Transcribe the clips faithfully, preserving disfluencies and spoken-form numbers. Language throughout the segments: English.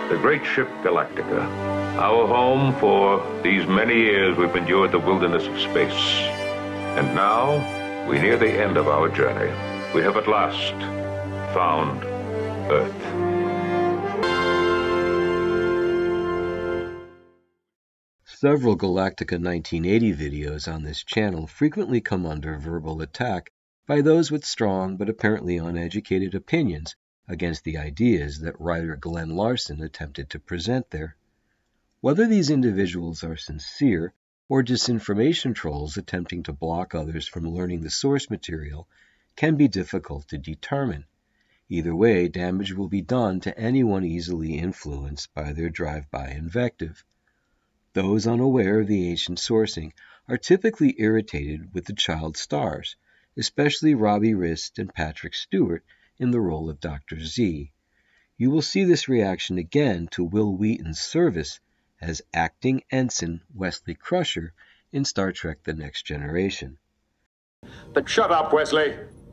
the great ship Galactica, our home for these many years we've endured the wilderness of space. And now, we near the end of our journey. We have at last found Earth. Several Galactica nineteen eighty videos on this channel frequently come under verbal attack by those with strong but apparently uneducated opinions against the ideas that writer Glen Larson attempted to present there. Whether these individuals are sincere or disinformation trolls attempting to block others from learning the source material can be difficult to determine. Either way, damage will be done to anyone easily influenced by their drive-by invective. Those unaware of the ancient sourcing are typically irritated with the child stars, especially Robbie Rist and Patrick Stuart in the role of Dr Zee. You will see this reaction again to Will Wheaton's service as acting Ensign Wesley Crusher in Star Trek The Next Generation. But shut up, Wesley!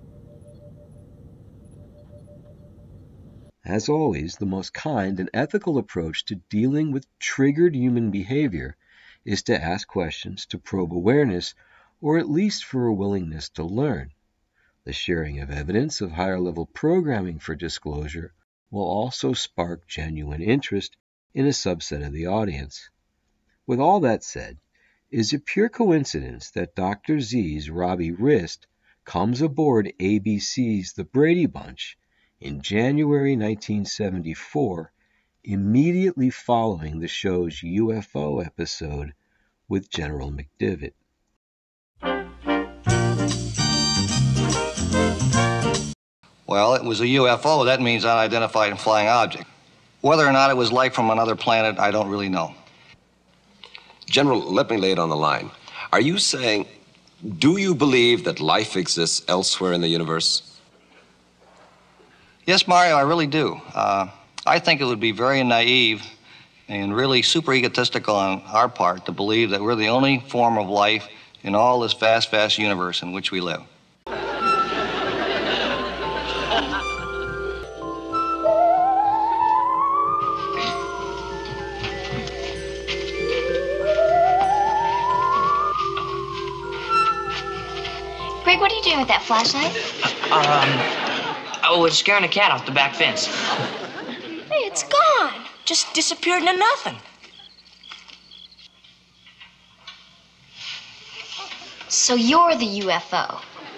As always, the most kind and ethical approach to dealing with triggered human behavior is to ask questions to probe awareness, or at least for a willingness to learn. The sharing of evidence of higher-level programming for disclosure will also spark genuine interest in a subset of the audience. With all that said, is it pure coincidence that Dr Zee's Robbie Rist comes aboard A B C's The Brady Bunch in January nineteen seventy-four, immediately following the show's U F O episode with General McDivitt? Well, it was a U F O. That means unidentified flying object. Whether or not it was life from another planet, I don't really know. General, let me lay it on the line. Are you saying, do you believe that life exists elsewhere in the universe? Yes, Mario, I really do. Uh, I think it would be very naive and really super egotistical on our part to believe that we're the only form of life in all this vast, vast universe in which we live. Greg, what are you doing with that flashlight? Um, oh, it's scaring a cat off the back fence. Hey, it's gone. Just disappeared into nothing. So you're the U F O.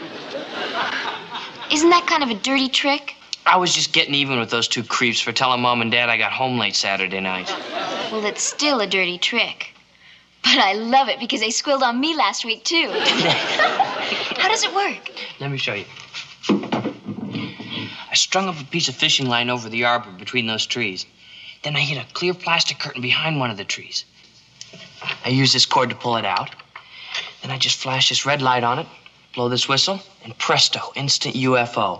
Isn't that kind of a dirty trick? I was just getting even with those two creeps for telling Mom and Dad I got home late Saturday night. Well, it's still a dirty trick. But I love it because they squealed on me last week, too. How does it work? Let me show you. I strung up a piece of fishing line over the arbor between those trees. Then I hid a clear plastic curtain behind one of the trees. I used this cord to pull it out. Then I just flash this red light on it, blow this whistle, and presto, instant U F O.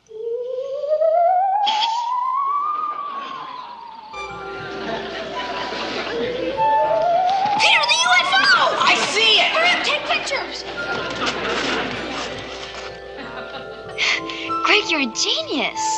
Greg, you're a genius.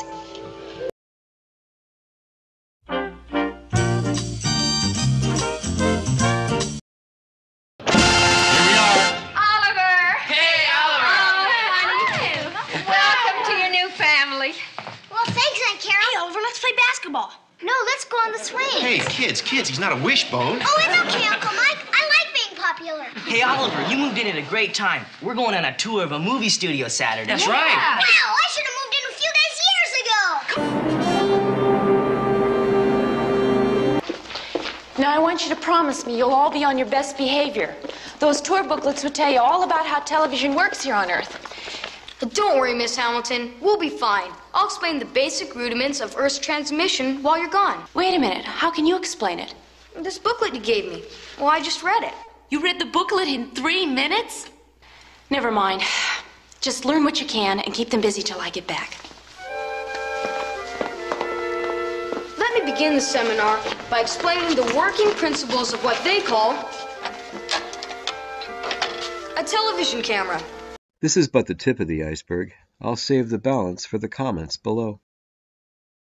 No, let's go on the swing. Hey, kids, kids, he's not a wishbone. Oh, it's okay, Uncle Mike. I like being popular. Hey, Oliver, you moved in at a great time. We're going on a tour of a movie studio Saturday. That's yeah. right. Wow, I should have moved in a few days years ago. Now, I want you to promise me you'll all be on your best behavior. Those tour booklets would tell you all about how television works here on Earth. But don't worry, Miss Hamilton. We'll be fine. I'll explain the basic rudiments of Earth's transmission while you're gone. Wait a minute. How can you explain it? This booklet you gave me. Well, I just read it. You read the booklet in three minutes? Never mind. Just learn what you can and keep them busy till I get back. Let me begin the seminar by explaining the working principles of what they call a television camera. This is but the tip of the iceberg. I'll save the balance for the comments below.